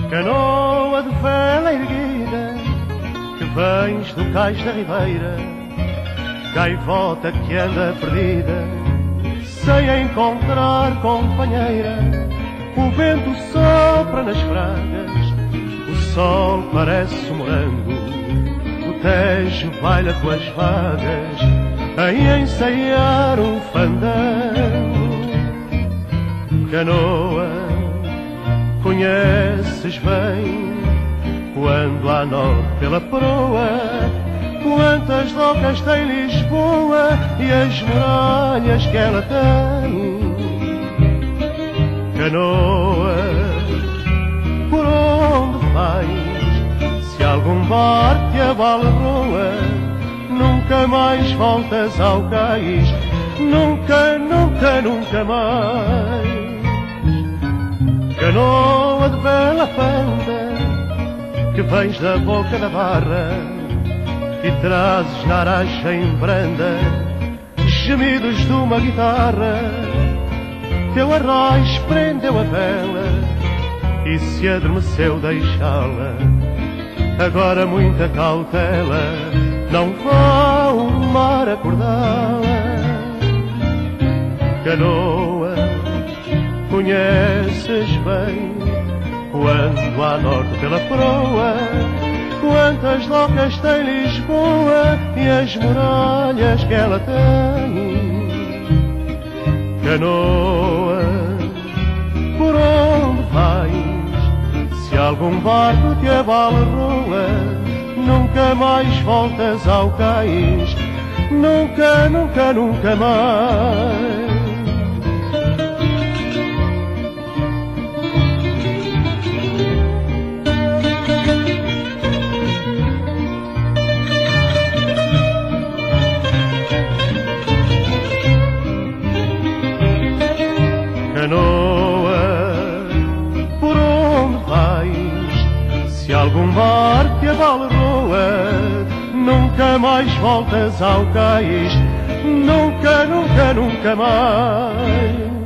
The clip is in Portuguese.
Canoa de vela erguida, que vens do cais da ribeira, gaivota que anda perdida, sem encontrar companheira. O vento sopra nas fragas, o sol parece um morango, o Tejo baila com as vagas, a ensaiar um fandango. Canoa, conheces bem, quando há norte pela proa, quantas docas tem Lisboa e as muralhas que ela tem. Canoa, por onde vais? Se algum bar te abalroa, nunca mais voltas ao cais, nunca, nunca, nunca mais. Canoa de bela fanda, que vens da boca da barra e trazes na aragem branda gemidos de uma guitarra. Teu arroz prendeu a vela e se adormeceu deixá-la. Agora muita cautela, não vá o mar acordá-la. Canoa, conheces bem, quando há norte pela proa, quantas docas tem Lisboa e as muralhas que ela tem. Canoa, por onde vais? Se algum barco te abalroa, nunca mais voltas ao cais, nunca, nunca, nunca mais. Canoa, por onde vais? Se algum bar te abalroa, nunca mais voltas ao cais, nunca, nunca, nunca mais.